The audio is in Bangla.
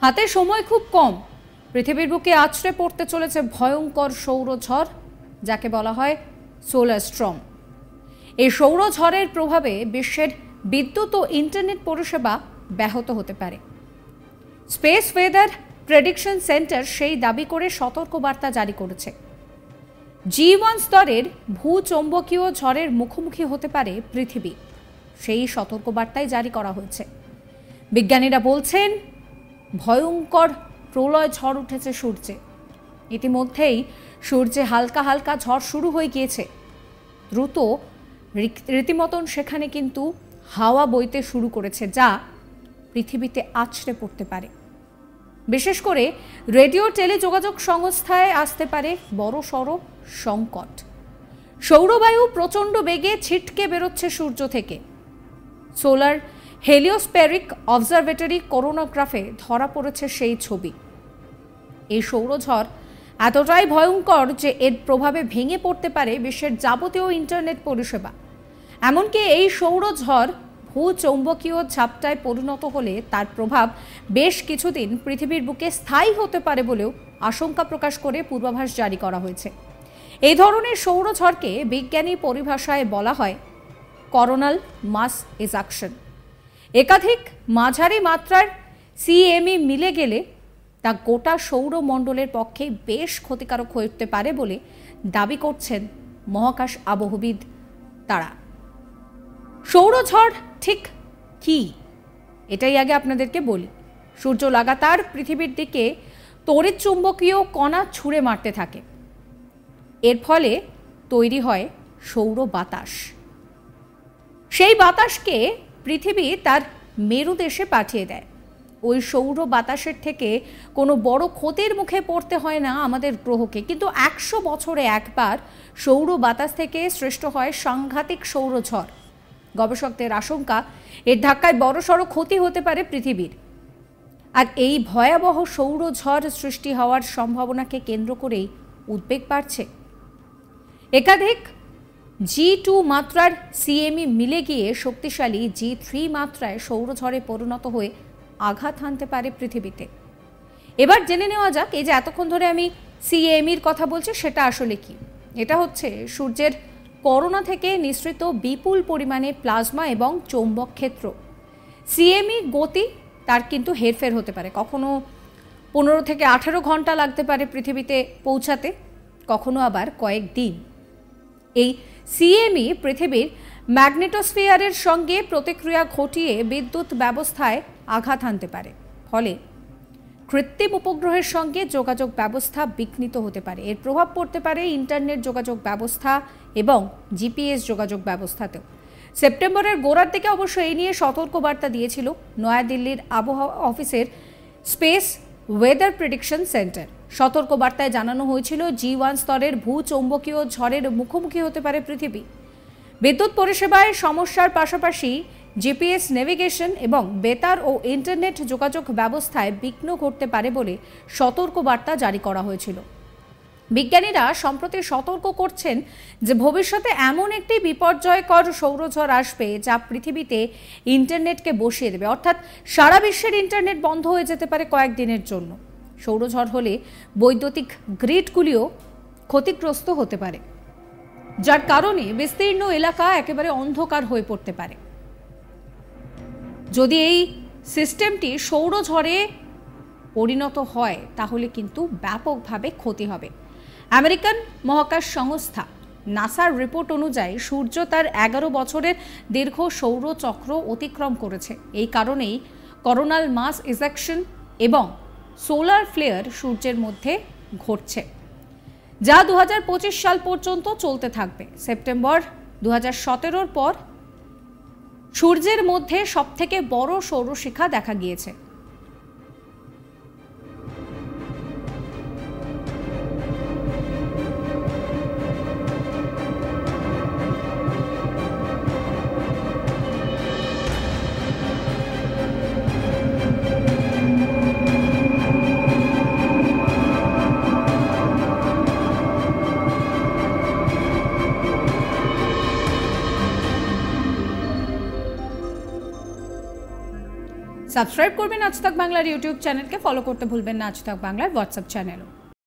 হাতে সময় খুব কম, পৃথিবীর বুকে আছড়ে পড়তে চলেছে ভয়ঙ্কর সৌরঝড়, যাকে বলা হয় সোলার স্টর্ম। এই সৌরঝড়ের প্রভাবে বিশ্বের বিদ্যুৎ ও ইন্টারনেট পরিষেবা ব্যাহত হতে পারে। স্পেস ওয়েদার প্রেডিকশন সেন্টার সেই দাবি করে সতর্কবার্তা জারি করেছে। G1 স্তরের ভূচৌম্বকীয় ঝড়ের মুখোমুখি হতে পারে পৃথিবী, সেই সতর্কবার্তাই জারি করা হয়েছে। বিজ্ঞানীরা বলছেন ভয়ঙ্কর প্রলয় ঝড় উঠেছে সূর্যে। ইতিমধ্যেই সূর্যে হালকা হালকা ঝড় শুরু হয়ে গিয়েছে। দ্রুত রীতিমতন সেখানে কিন্তু হাওয়া বইতে শুরু করেছে, যা পৃথিবীতে আছড়ে পড়তে পারে। বিশেষ করে রেডিও টেলিযোগাযোগ সংস্থায় আসতে পারে বড়সড় সংকট। সৌরবায়ু প্রচণ্ড বেগে ছিটকে বেরোচ্ছে সূর্য থেকে। সোলার হেলিওস্ফেরিক অবজারভেটরি করোনোগ্রাফে ধরা পড়েছে সেই ছবি। এই সৌরঝড় এতটাই ভয়ঙ্কর যে এর প্রভাবে ভেঙে পড়তে পারে বিশ্বের যাবতীয় ইন্টারনেট পরিষেবা। এমনকি এই সৌরঝড় ভূচৌম্বকীয় ঝাপটায় পরিণত হলে তার প্রভাব বেশ কিছুদিন পৃথিবীর বুকে স্থায়ী হতে পারে বলেও আশঙ্কা প্রকাশ করে পূর্বাভাস জারি করা হয়েছে। এই ধরনের সৌরঝড়কে বিজ্ঞানী পরিভাষায় বলা হয় করোনাল মাস ইজেকশন। একাধিক মাঝারি মাত্রার সিএমই মিলে গেলে তা গোটা সৌরমণ্ডলের পক্ষে বেশ ক্ষতিকারক হয়ে উঠতে পারে বলে দাবি করছেন মহাকাশ আবহবিদ তারা। সৌরঝড় ঠিক কি, এটাই আগে আপনাদেরকে বলি। সূর্য লাগাতার পৃথিবীর দিকে তড়িৎ চুম্বকীয় কণা ছুঁড়ে মারতে থাকে। এর ফলে তৈরি হয় সৌর বাতাস। সেই বাতাসকে পৃথিবী তার মেরুদেশে পাঠিয়ে দেয়। ওই সৌর বাতাসের থেকে কোনো বড় ক্ষতির মুখে পড়তে হয় না আমাদের গ্রহকে, কিন্তু 100 বছরে একবার সৌর বাতাস থেকে সৃষ্ট হয় সাংঘাতিক সৌরঝড়। গবেষকদের আশঙ্কা এর ধাক্কায় বড়সড় ক্ষতি হতে পারে পৃথিবীর। আর এই ভয়াবহ সৌরঝড় সৃষ্টি হওয়ার সম্ভাবনাকে কেন্দ্র করেই উদ্বেগ বাড়ছে। একাধিক G2 মাত্রার সিএমই মিলে গিয়ে শক্তিশালী G3 মাত্রায় সৌরঝড়ে পরিণত হয়ে আঘাত হানতে পারে পৃথিবীতে। এবার জেনে নেওয়া যাক, এই যে এতক্ষণ ধরে আমি সিএমইর কথা বলছি সেটা আসলে কি। এটা হচ্ছে সূর্যের করোনা থেকে নিঃসৃত বিপুল পরিমাণে প্লাজমা এবং চৌম্বক ক্ষেত্র। সিএমই গতি তার কিন্তু হেরফের হতে পারে, কখনো 15 থেকে 18 ঘন্টা লাগতে পারে পৃথিবীতে পৌঁছাতে, কখনো আবার কয়েকদিন। এই সিএমই পৃথিবীর ম্যাগনেটোস্ফিয়ারের সঙ্গে প্রতিক্রিয়া ঘটিয়ে বিদ্যুৎ ব্যবস্থায় আঘাত হানতে পারে। ফলে কৃত্রিম উপগ্রহের সঙ্গে যোগাযোগ ব্যবস্থা বিঘ্নিত হতে পারে। এর প্রভাব পড়তে পারে ইন্টারনেট যোগাযোগ ব্যবস্থা এবং জিপিএস যোগাযোগ ব্যবস্থাতেও। সেপ্টেম্বরের গোড়ার দিকে অবশ্য এই নিয়ে সতর্কবার্তা দিয়েছিল নয়াদিল্লির আবহাওয়া অফিসের স্পেস ওয়েদার প্রেডিকশন সেন্টার। সতর্কবার্তায় জানানো হয়েছিল G1 স্তরের ভূচৌম্বকীয় ঝড়ের মুখোমুখি হতে পারে পৃথিবী। বিদ্যুৎ পরিষেবায় সমস্যার পাশাপাশি জিপিএস নেভিগেশন এবং বেতার ও ইন্টারনেট যোগাযোগ ব্যবস্থায় বিঘ্ন ঘটতে পারে বলে সতর্কবার্তা জারি করা হয়েছিল। বিজ্ঞানীরা সম্প্রতি সতর্ক করছেন যে ভবিষ্যতে এমন একটি বিপর্যয়কর সৌরঝড় আসবে যা পৃথিবীতে ইন্টারনেটকে বসিয়ে দেবে, অর্থাৎ সারা বিশ্বের ইন্টারনেট বন্ধ হয়ে যেতে পারে কয়েকদিনের জন্য। সৌরঝড় হলে বৈদ্যুতিক গ্রিডগুলিও ক্ষতিগ্রস্ত হতে পারে, যার কারণে বিস্তীর্ণ এলাকা একেবারে অন্ধকার হয়ে পড়তে পারে। যদি এই সিস্টেমটি সৌরঝড়ে পরিণত হয় তাহলে কিন্তু ব্যাপকভাবে ক্ষতি হবে। আমেরিকান মহাকাশ সংস্থা নাসার রিপোর্ট অনুযায়ী সূর্য তার 11 বছরের দীর্ঘ সৌরচক্র অতিক্রম করেছে। এই কারণেই করোনাল মাস ইজেকশন এবং সোলার ফ্লেয়ার সূর্যের মধ্যে ঘটছে, যা 2025 সাল পর্যন্ত চলতে থাকবে। সেপ্টেম্বর 2017 পর সূর্যের মধ্যে সবথেকে বড় সৌরশিখা দেখা গিয়েছে। সাবস্ক্রাইব করবেন আজ তাক বাংলার ইউটিউব চ্যানেলকে, ফলো করতে ভুলবেন না আজ তাক বাংলার হোয়াটসঅ্যাপ চ্যানেলও।